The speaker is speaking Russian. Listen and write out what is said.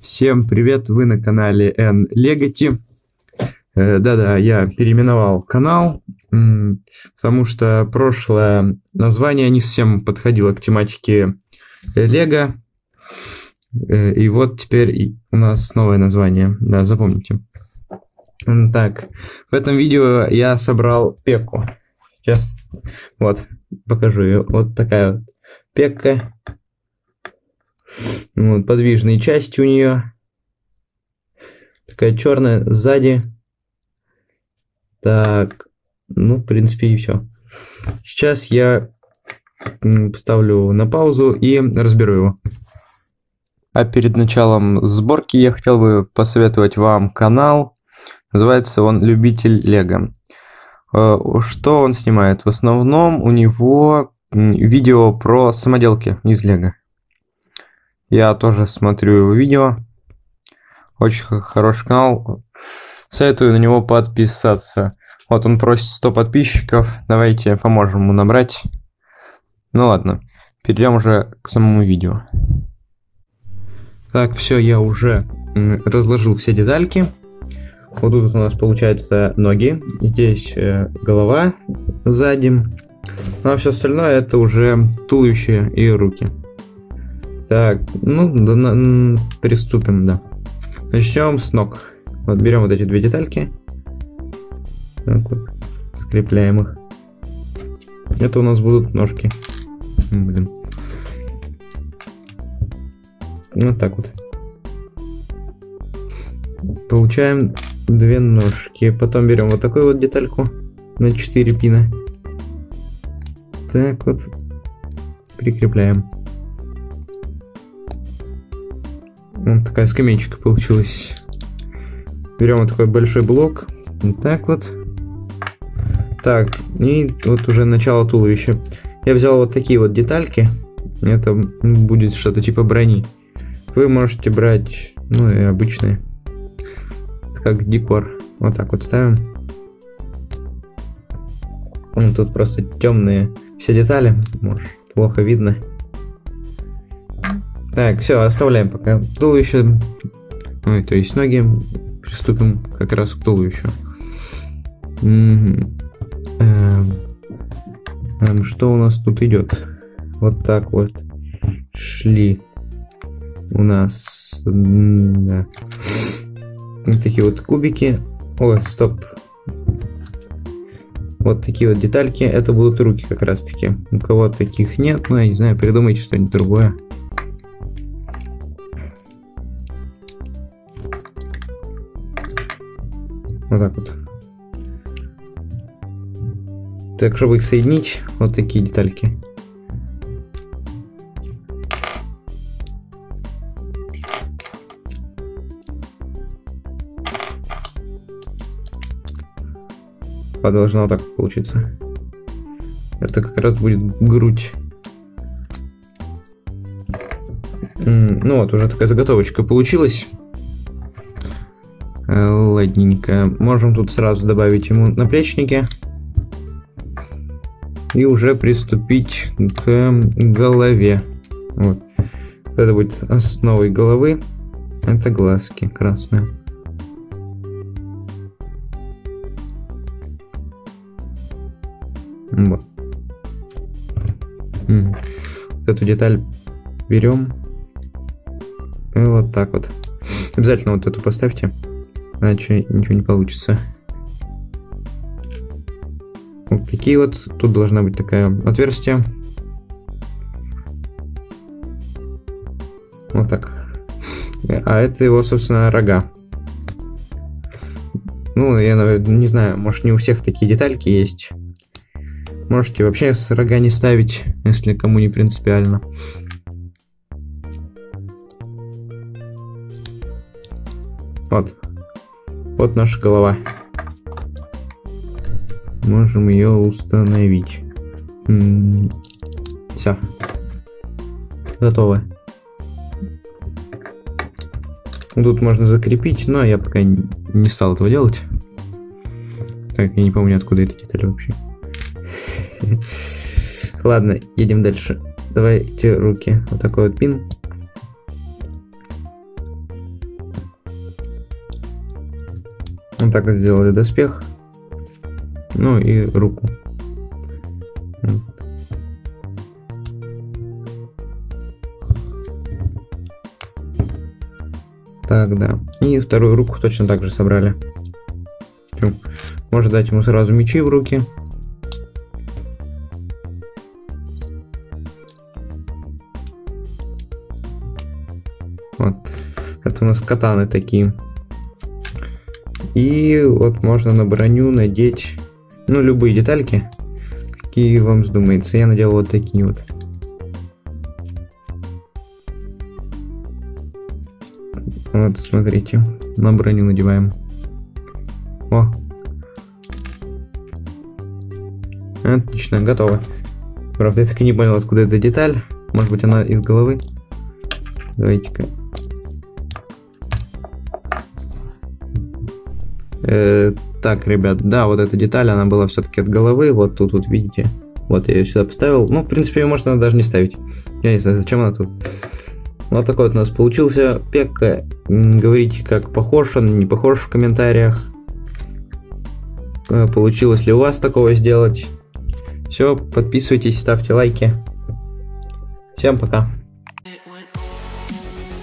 Всем привет, вы на канале NLegaty. Да-да, я переименовал канал, потому что прошлое название не совсем подходило к тематике Лего. И вот теперь у нас новое название, да, запомните. Так, в этом видео я собрал пекку. Сейчас, вот, покажу ее. Вот такая вот пекка. Вот, подвижные части у нее. Такая черная сзади. Так, ну, в принципе, и все. Сейчас я ставлю на паузу и разберу его. А перед началом сборки я хотел бы посоветовать вам канал. Называется он «Любитель Лего». Что он снимает? В основном у него видео про самоделки из Лего. Я тоже смотрю его видео. Очень хороший канал. Советую на него подписаться. Вот он просит 100 подписчиков. Давайте поможем ему набрать. Ну ладно, перейдем уже к самому видео. Так, все, я уже разложил все детальки. Вот тут у нас получается ноги. Здесь голова сзади. Ну а все остальное это уже туловище и руки. Так, ну, да, приступим, да. Начнем с ног. Вот берем вот эти две детальки. Так вот, скрепляем их. Это у нас будут ножки. Блин. Вот так вот. Получаем две ножки. Потом берем вот такую вот детальку на 4 пина. Так вот. Прикрепляем. Вот такая скамеечка получилась. Берем вот такой большой блок. Вот так вот. Так, и вот уже начало туловища. Я взял вот такие вот детальки. Это будет что-то типа брони. Вы можете брать, ну и обычные. Как декор. Вот так вот ставим. Тут просто темные все детали. Может, плохо видно. Так, все, оставляем пока туловище. Ой, то есть ноги. Приступим как раз к туловищу. Что у нас тут идет? Вот так вот шли у нас, да, вот такие вот кубики. Ой, стоп. Вот такие вот детальки. Это будут руки как раз таки. У кого таких нет, ну я не знаю, придумайте что-нибудь другое. Вот так вот. Так, чтобы их соединить, вот такие детальки. Должно так получиться. Это как раз будет грудь. Ну вот, уже такая заготовочка получилась. Ладненько. Можем тут сразу добавить ему наплечники. И уже приступить к голове. Вот. Это будет основой головы. Это глазки красные. Вот. Вот эту деталь берем. И вот так вот. Обязательно вот эту поставьте. Иначе ничего не получится. Вот такие вот. Тут должна быть такая отверстие. Вот так. А это его, собственно, рога. Ну, я не знаю, может не у всех такие детальки есть. Можете вообще с рога не ставить, если кому не принципиально. Вот. Вот наша голова. Можем ее установить. Все. Готово. Тут можно закрепить, но я пока не стал этого делать. Так, я не помню, откуда эта деталь вообще. Ладно, едем дальше. Давайте руки. Вот такой вот пин. Вот так вот сделали доспех. Ну и руку. Так, да. И вторую руку точно так же собрали. Можно дать ему сразу мечи в руки. Вот. Это у нас катаны такие. И вот можно на броню надеть, ну, любые детальки, какие вам вздумается. Я надел вот такие вот. Вот, смотрите, на броню надеваем. О! Отлично, готово. Правда, я так и не понял, откуда эта деталь. Может быть, она из головы. Давайте-ка. Так, ребят, да, вот эта деталь, она была все-таки от головы. Вот тут, вот видите. Вот я ее сюда поставил. Ну, в принципе, ее можно даже не ставить. Я не знаю, зачем она тут. Вот такой вот у нас получился Пекка. Говорите, как похож он, не похож в комментариях. Получилось ли у вас такого сделать? Все, подписывайтесь, ставьте лайки. Всем пока.